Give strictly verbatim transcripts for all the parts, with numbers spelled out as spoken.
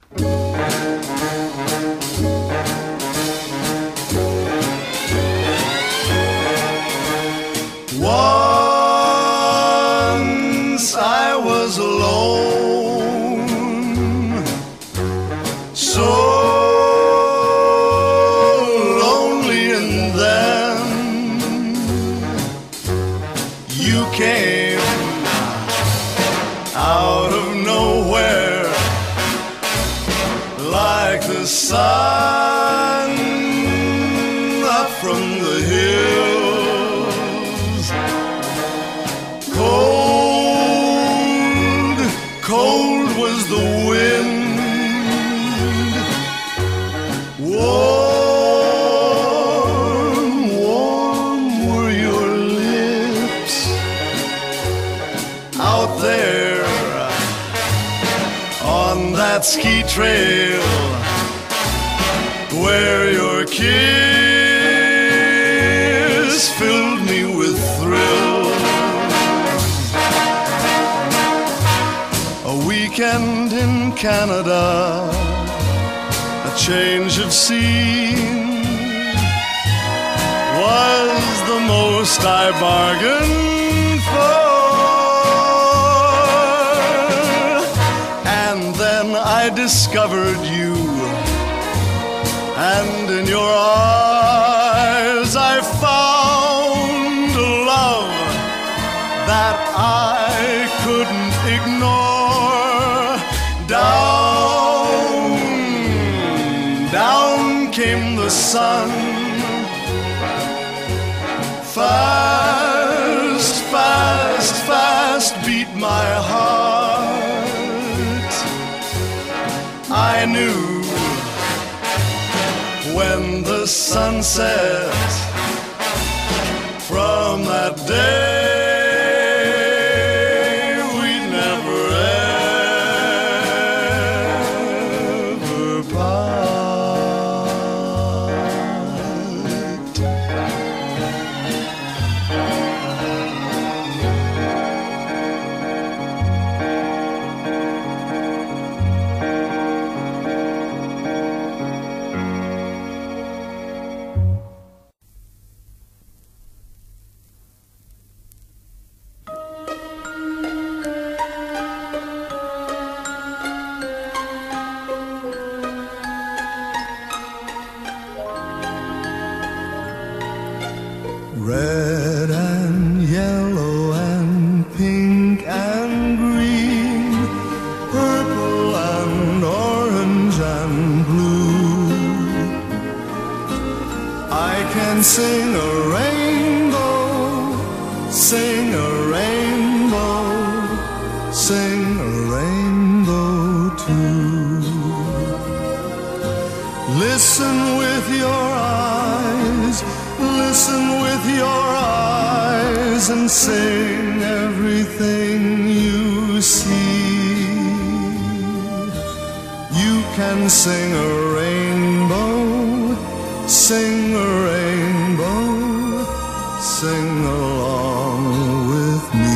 Once I was alone, so lonely, and then you came out of nowhere like the sun up from the hills. Cold, cold was the wind. Warm, warm were your lips. Out there on that ski trail where your kiss filled me with thrills. A weekend in Canada, a change of scene was the most I bargained for. And then I discovered you, and in your eyes I found a love that I couldn't ignore. Down, down came the sun. Fast, fast, fast beat my heart. I knew when the sun set from that day we'd never ever part. Red and yellow and pink and green, purple and orange and blue. I can sing a rainbow, sing a rainbow, sing a rainbow too. Listen with your eyes, listen with your eyes, and sing everything you see. You can sing a rainbow, sing a rainbow, sing along with me.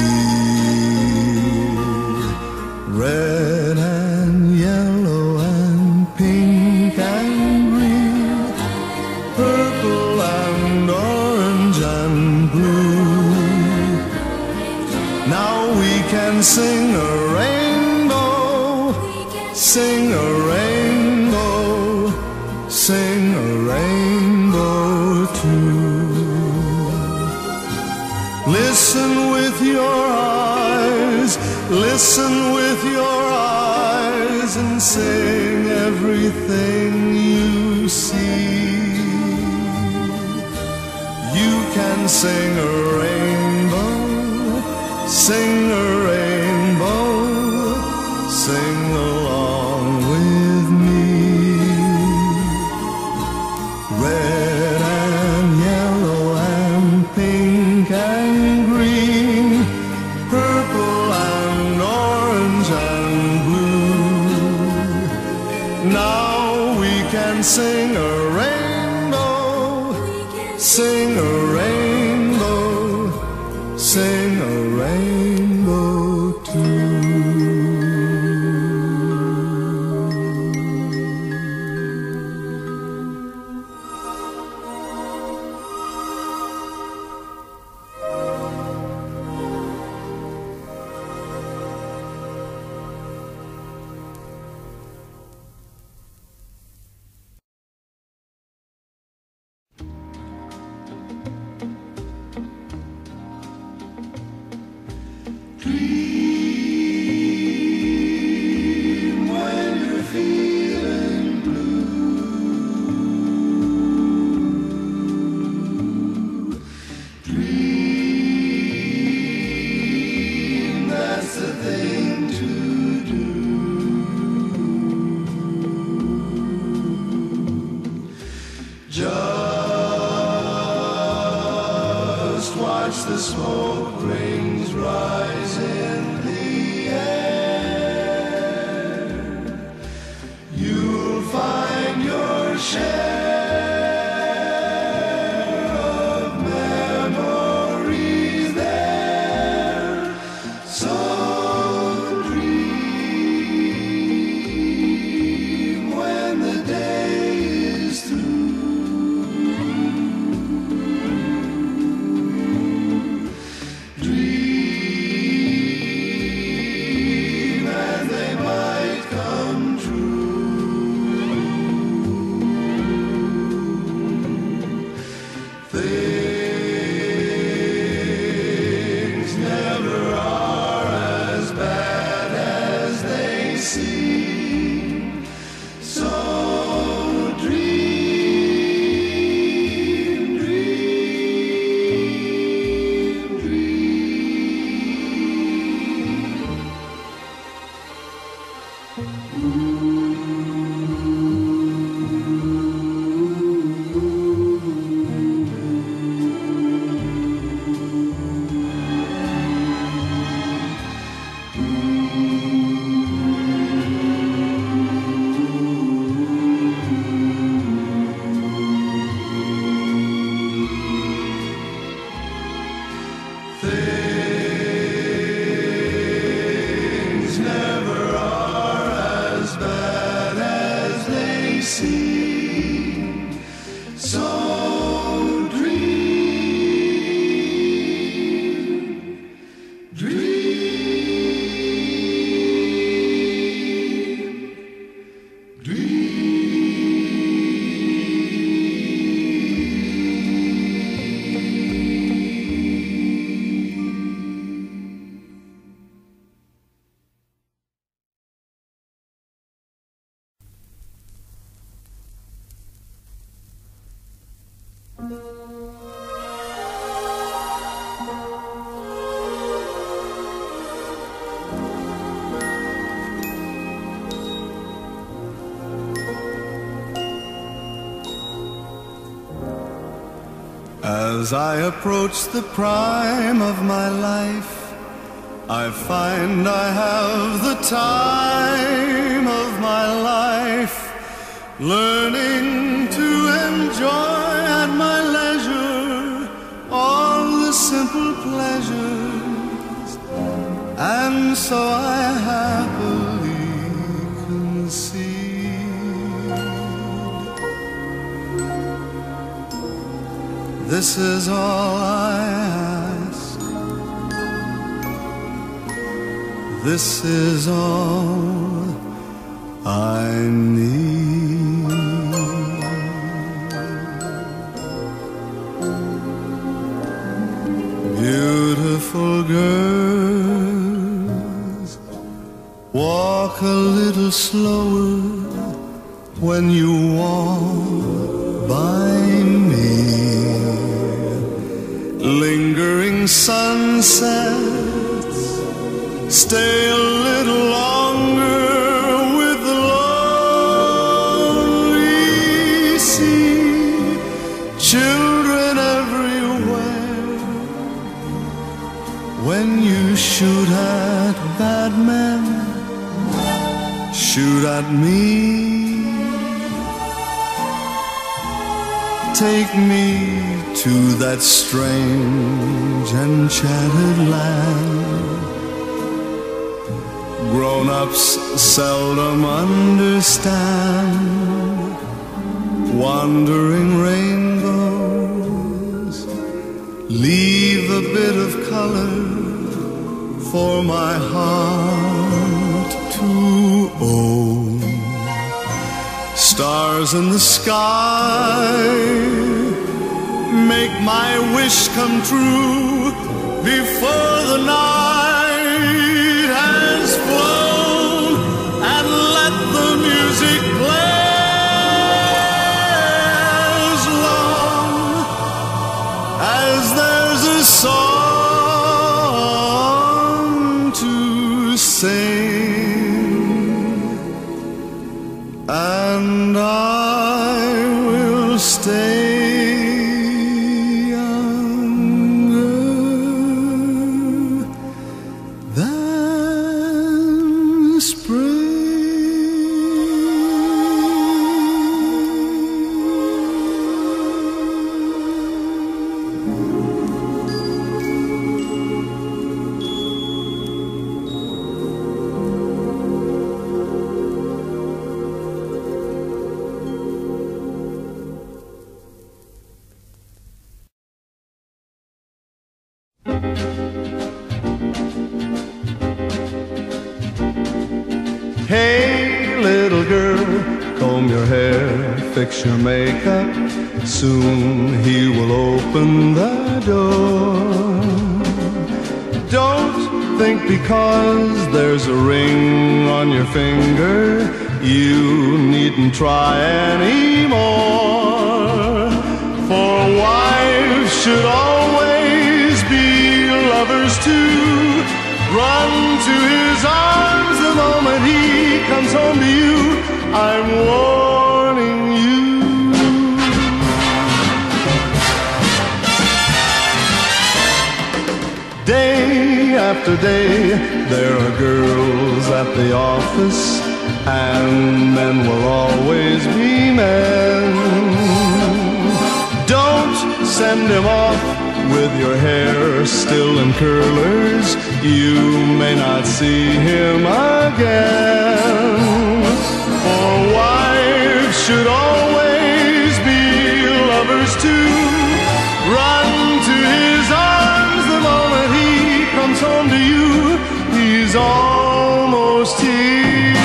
Red and yellow and pink and green, purple and orange and blue. Now we can sing a rainbow, sing a rainbow, sing a rainbow too. Listen with your eyes, listen with your eyes, and sing everything you see. You can sing a rainbow, sing a rainbow, sing along with me. Red and yellow and pink and green, purple and orange and blue. Now we can sing a rainbow, sing a rainbow, sing a rainbow too. Dream when you're feeling blue. Dream, that's the thing to do. Just watch the smoke rings rise in the air. You'll find your share of memories there. So dream when the day is through. Things never are as bad as they seem. So dream, dream, Things never are as bad as they seem. So dream, dream, dream. As I approach the prime of my life, I find I have the time of my life, learning to enjoy at my leisure all the simple pleasures, and so I happily concede. This is all I ask. This is all I need. Beautiful girls, walk a little slower when you walk by me. Lingering sunsets, stay a little longer with the lonely sea. Children everywhere, when you shoot at bad men, shoot at me. Take me to that strange enchanted land. Grown-ups seldom understand. Wandering rainbows leave a bit of color for my heart to own. Stars in the sky make my wish come true before the night and I will stay younger than spring. Hey, little girl, comb your hair, fix your makeup. Soon he will open the door. Don't think because there's a ring on your finger you needn't try anymore. For wives should always be lovers too. Run to his arms the moment he comes home to you. I'm warning you. Day after day, there are girls at the office, and men will always be men. Don't send him off with your hair still in curlers. You may not see him again. For wives should always be lovers too. Run to his arms the moment he comes home to you. He's almost here.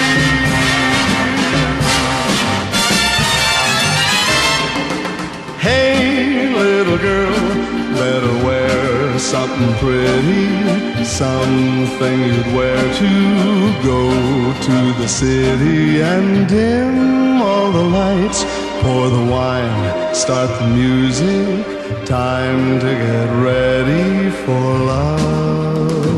Hey, little girl, better wear something pretty, something you'd wear to go to the city, and dim all the lights, pour the wine, start the music. Time to get ready for love.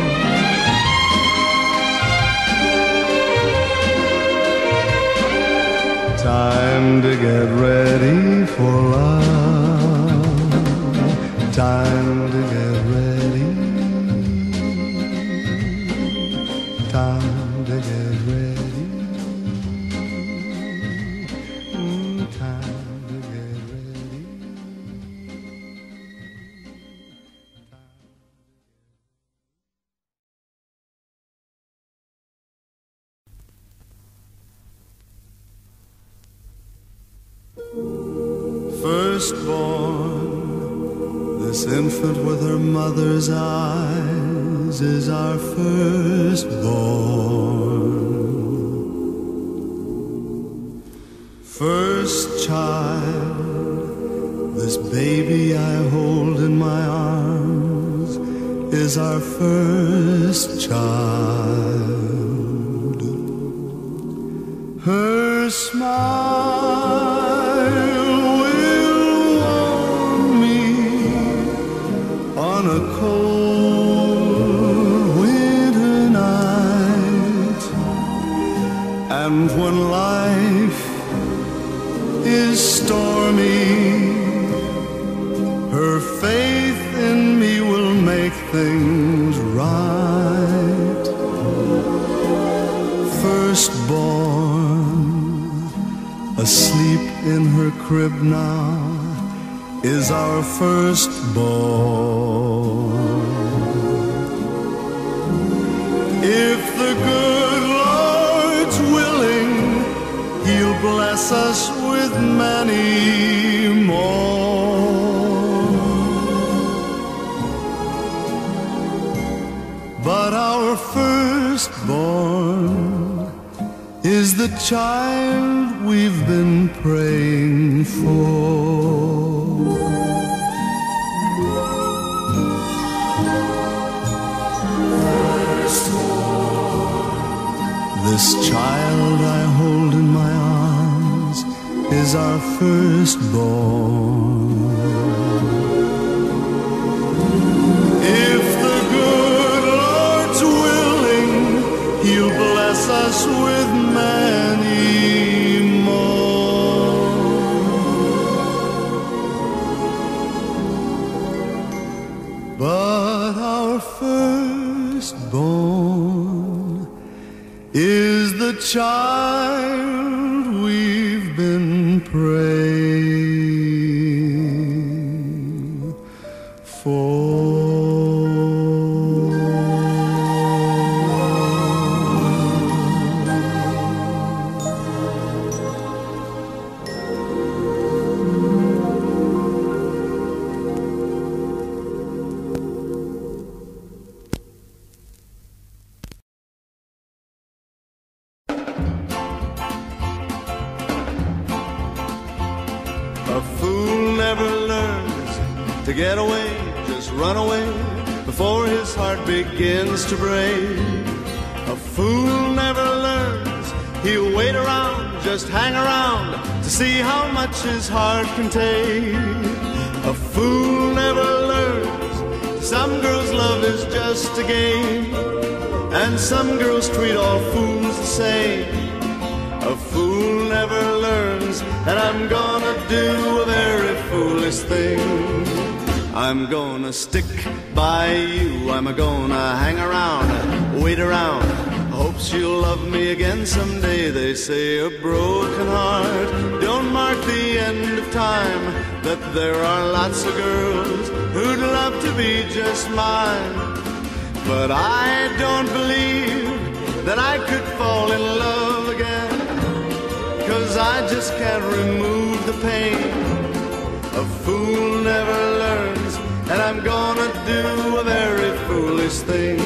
Time to get ready for love. Time to get ready. Time to get ready. Mm, time to get ready. Firstborn, this infant with her mother's eyes is our firstborn. First child, this baby I hold in my arms is our first child. Her smile on a cold winter night, and when life is stormy, her faith in me will make things right. Firstborn, asleep in her crib now, is our firstborn. If the good Lord's willing, He'll bless us with many more. But our firstborn is the child we've been praying for. This child I hold in my arms is our firstborn. If the good Lord's willing, He'll bless us with many praying for. A fool never learns to get away, just run away before his heart begins to break. A fool never learns, he'll wait around, just hang around to see how much his heart can take. A fool never learns, some girls' love is just a game, and some girls treat all fools the same. A fool never learns, and I'm gonna do a very foolish thing. I'm gonna stick by you, I'm gonna hang around, wait around, hope she'll love me again someday. They say a broken heart don't mark the end of time, that there are lots of girls who'd love to be just mine. But I don't believe that I could fall in love again, 'cause I just can't remove the pain. A fool never learns, and I'm gonna do a very foolish thing.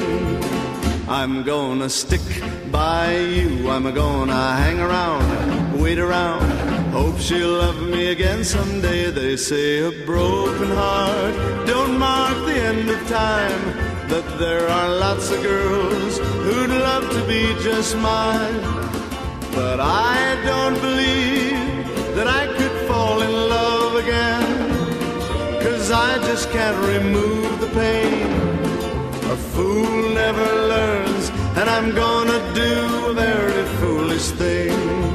I'm gonna stick by you, I'm gonna hang around, wait around, hope she'll love me again someday. They say a broken heart don't mark the end of time, that there are lots of girls who'd love to be just mine. But I don't believe that I could fall in love again, 'cause I just can't remove the pain. A fool never learns, and I'm gonna do a very foolish thing.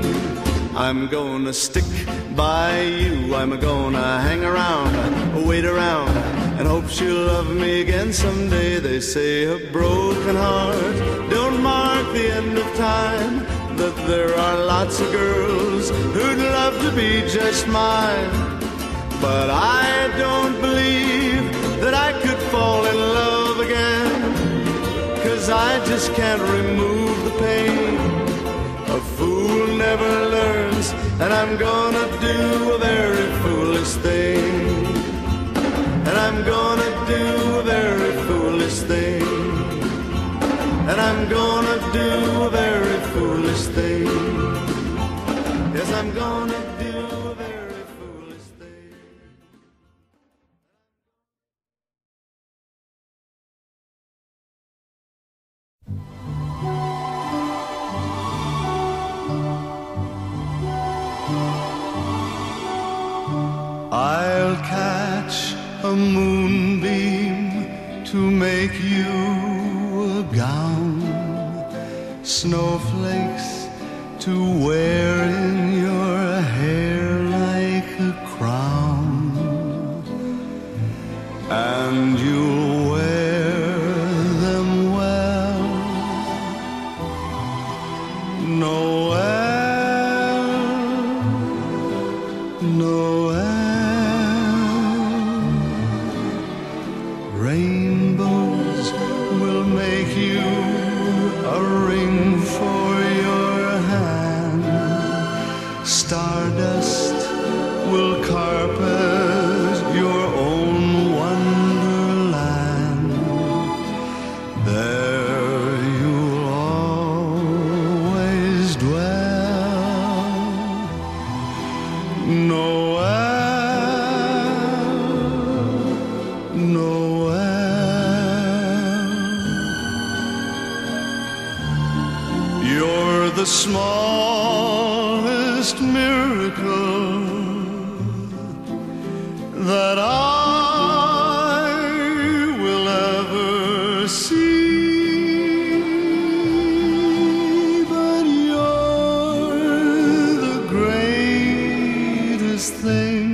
I'm gonna stick by you, I'm gonna hang around, wait around, and hope she'll love me again someday. They say a broken heart don't mark the end of time, that there are lots of girls who'd love to be just mine. But I don't believe that I could fall in love again, 'cause I just can't remove the pain. A fool never learns, and I'm gonna do a very foolish thing. And I'm gonna do a very foolish thing. And I'm gonna do a very foolish thing. Yes, I'm gonna do a very foolish thing. I'll catch a moonbeam to make you a gown, snowflakes to wear in your hair like a crown, and you'll wear them well. Noel, Noel, rainbows will make you a ring for your hand. Stardust will carpet your own wonderland. There you'll always dwell. Noel, Noel, you're the smallest miracle that I will ever see, but you're the greatest thing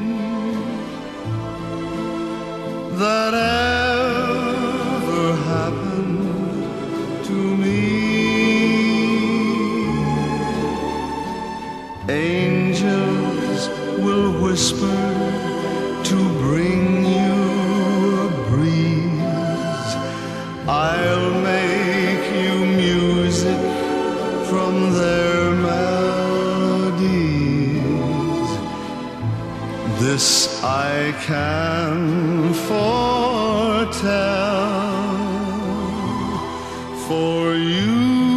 that ever happened to me. Angel whisper to bring you a breeze. I'll make you music from their melodies. This I can foretell for you.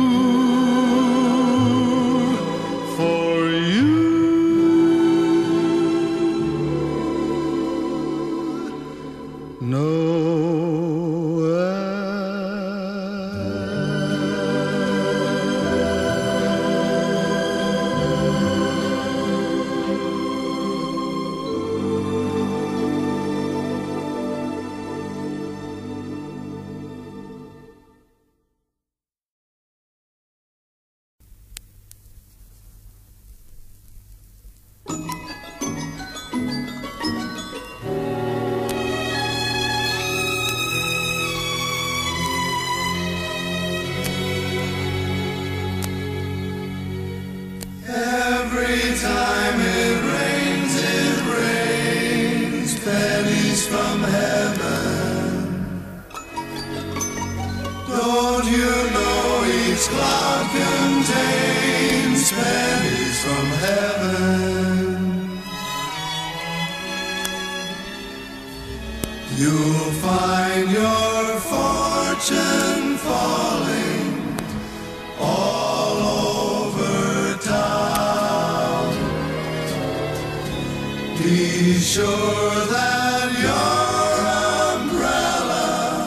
Cloud contains pennies from heaven. You'll find your fortune falling all over town. Be sure that your umbrella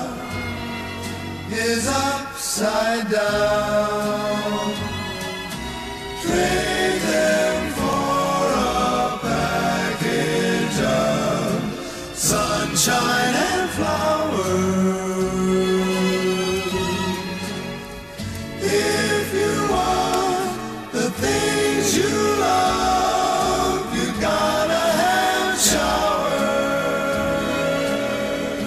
is upside down. Trade them for a package of sunshine and flowers. If you want the things you love, you gotta have showers.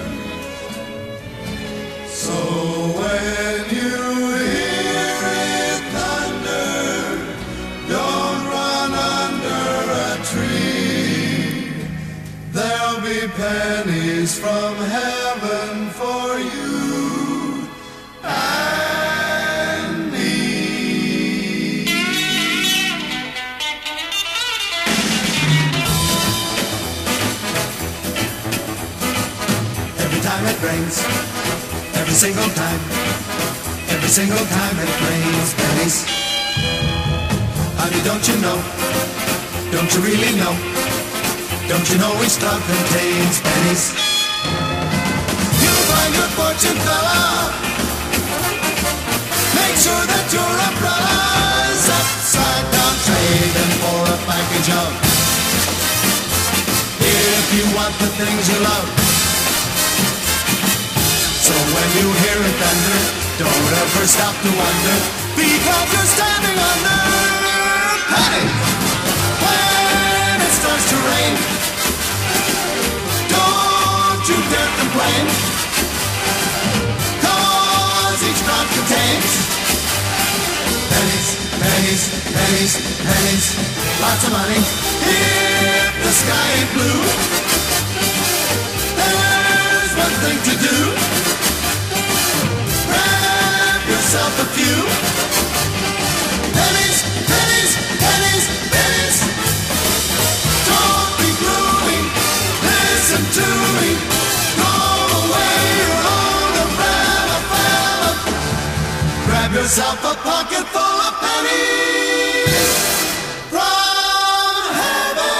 So when you hear it thunder, don't run under a tree. There'll be pennies from heaven for you and me. Every time it rains, every single time, every single time it rains, pennies. Honey, don't you know? Don't you really know? Don't you know each cloud contains pennies? You'll find your fortune, fella. Make sure that your umbrella's upside down. Trade them for a package of. If you want the things you love. So when you hear it thunder, don't ever stop to wonder, because you're standing under pennies. When it starts to rain, don't you dare complain, 'cause each cloud contains pennies, pennies, pennies, pennies, lots of money. If the sky ain't blue, there's one thing to do. Grab yourself a few pennies, pennies, pennies, pennies. Don't be gloomy, listen to me. Throw away your own umbrella, fella. Grab yourself a pocket full of pennies from heaven.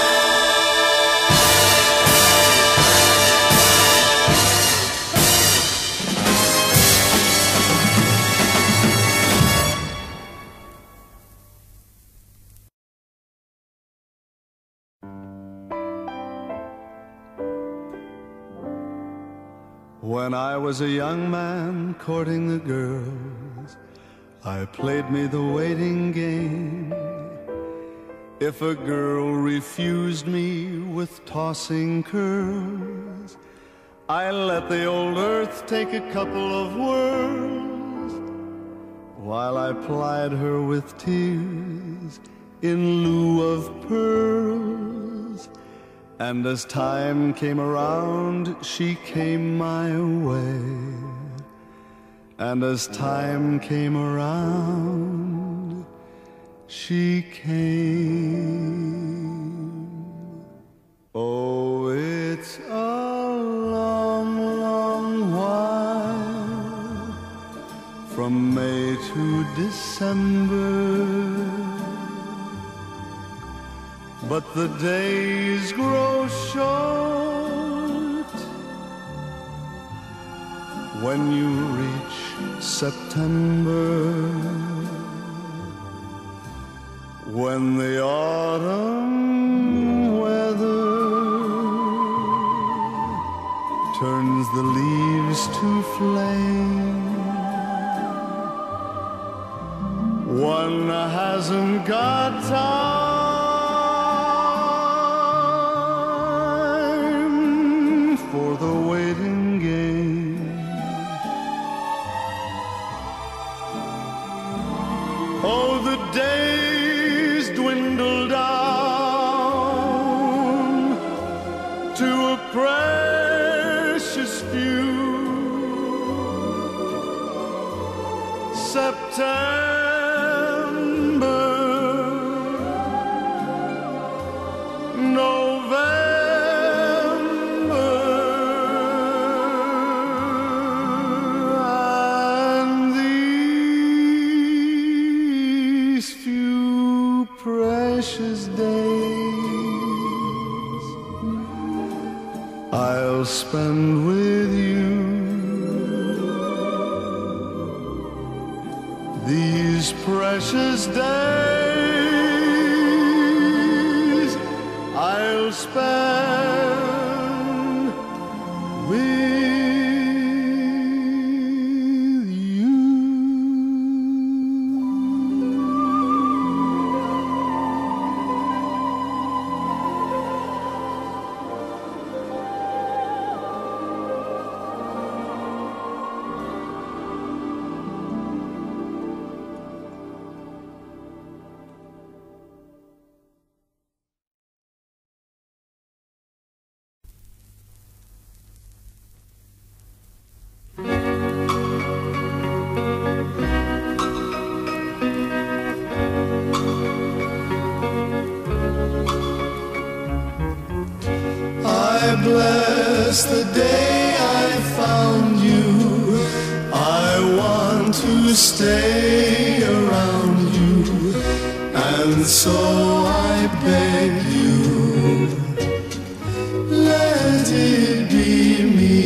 When I was a young man courting the girls, I played me the waiting game. If a girl refused me with tossing curls, I let the old earth take a couple of whirls, while I plied her with tears in lieu of pearls. And as time came around, she came my way. And as time came around, she came. Oh, it's a long, long while from May to December, but the days grow short when you reach September, when the autumn weather turns the leaves to flame. One hasn't got time for the waiting game. Oh, the days dwindle down to a precious few. September, November, and these few precious days I'll spend with you. These precious days I'll spend with you. I bless the day I found you. I want to stay around you, and so I beg you, let it be me.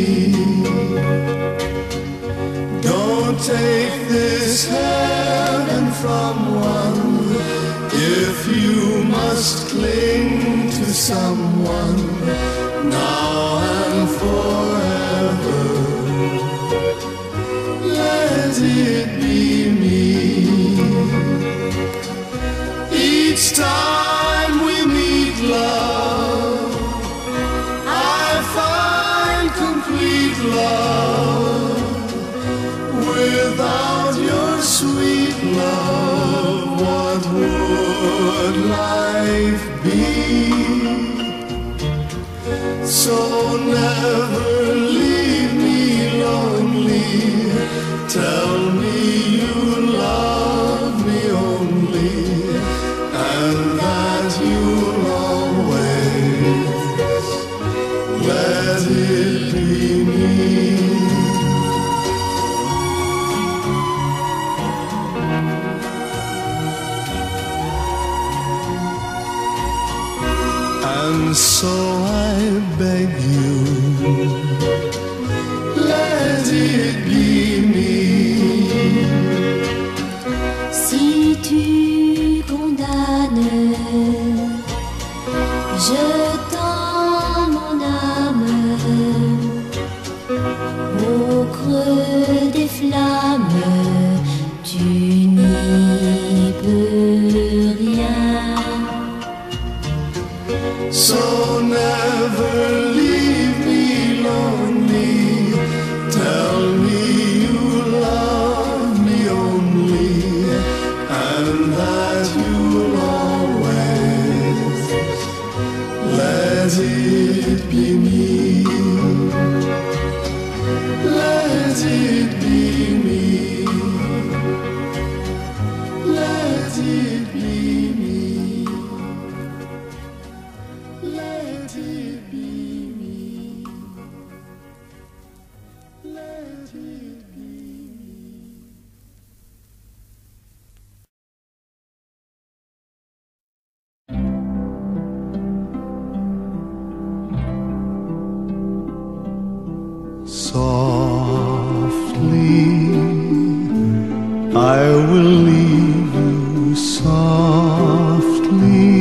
Don't take this heaven from one if you must cling to someone now and forever. Let it be me. Each time we meet, love, I find complete love. Without your sweet love, what would life be? So never leave me lonely. Tell me you love me only, and that you'll always let it be me. And so I beg you, let it be me. Si tu condamnes, je tends mon âme au creux des flammes. Tu n'y peux rien. So never leave me lonely. Tell me you love me only, and that you'll always let Let it be me. Let it be me. Let it be me. Let it be me. Let it be me. Softly, I will leave you softly,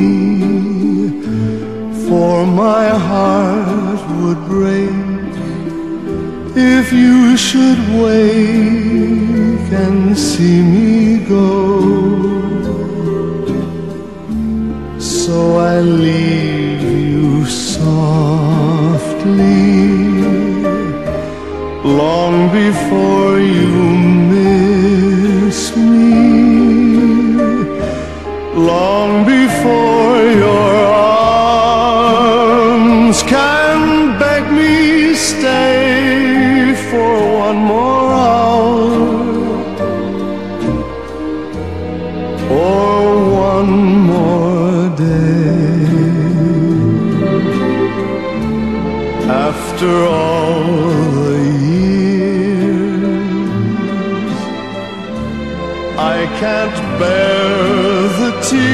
for my heart would break if you should wake and see me go. So I leave you softly, long before you miss me, long before your arms can beg me stay for one more hour or one more day. After all the years, I can't bear the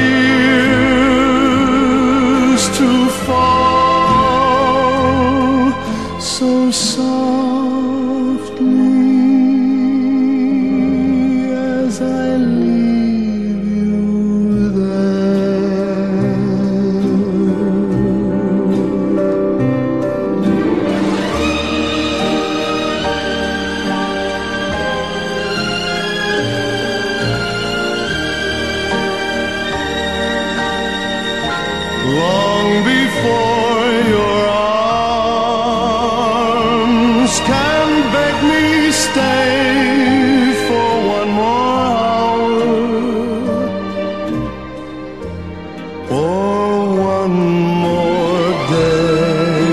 tears to fall so softly as I leave you there. Long before your arms can beg me stay for one more hour or one more day.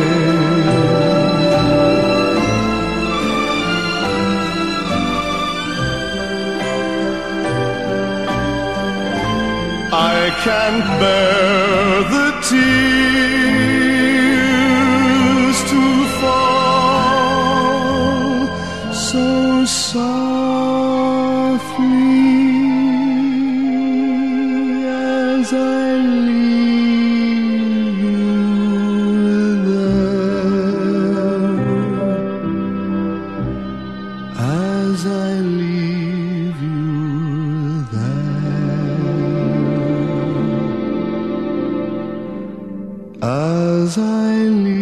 I can't bear the tears to fall so softly as I leave you there, as I leave you there, as I leave